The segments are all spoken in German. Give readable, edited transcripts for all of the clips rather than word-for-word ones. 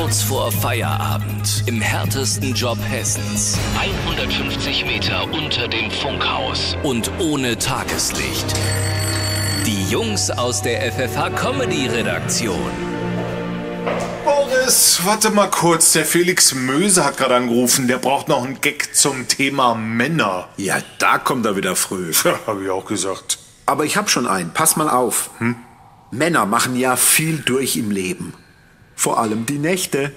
Kurz vor Feierabend im härtesten Job Hessens. 150 Meter unter dem Funkhaus und ohne Tageslicht. Die Jungs aus der FFH-Comedy-Redaktion. Boris, warte mal kurz. Der Felix Möse hat gerade angerufen. Der braucht noch einen Gag zum Thema Männer. Ja, da kommt er wieder früh. Ja, hab ich auch gesagt. Aber ich hab schon einen. Pass mal auf. Männer machen ja viel durch im Leben. Vor allem die Nächte.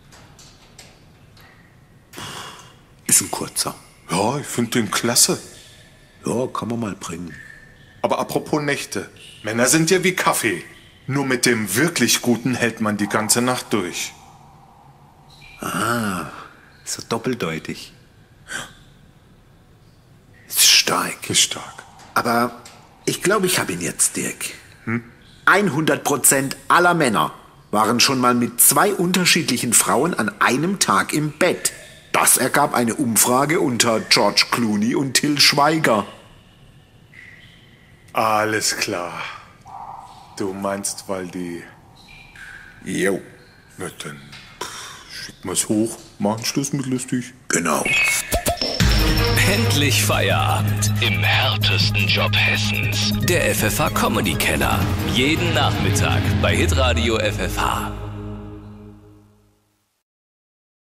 Ist ein kurzer. Ja, ich finde den klasse. Ja, kann man mal bringen. Aber apropos Nächte. Männer sind ja wie Kaffee. Nur mit dem wirklich Guten hält man die ganze Nacht durch. So doppeldeutig. Ist stark. Ist stark. Aber ich glaube, ich habe ihn jetzt, Dirk. 100% aller Männer waren schon mal mit 2 unterschiedlichen Frauen an einem Tag im Bett. Das ergab eine Umfrage unter George Clooney und Till Schweiger. Alles klar. Du meinst, weil die... Jo. Na dann, schick mal's hoch. Machen Schluss mit lustig. Genau. Endlich Feierabend im härtesten Job Hessens. Der FFH Comedy Keller. Jeden Nachmittag bei Hitradio FFH.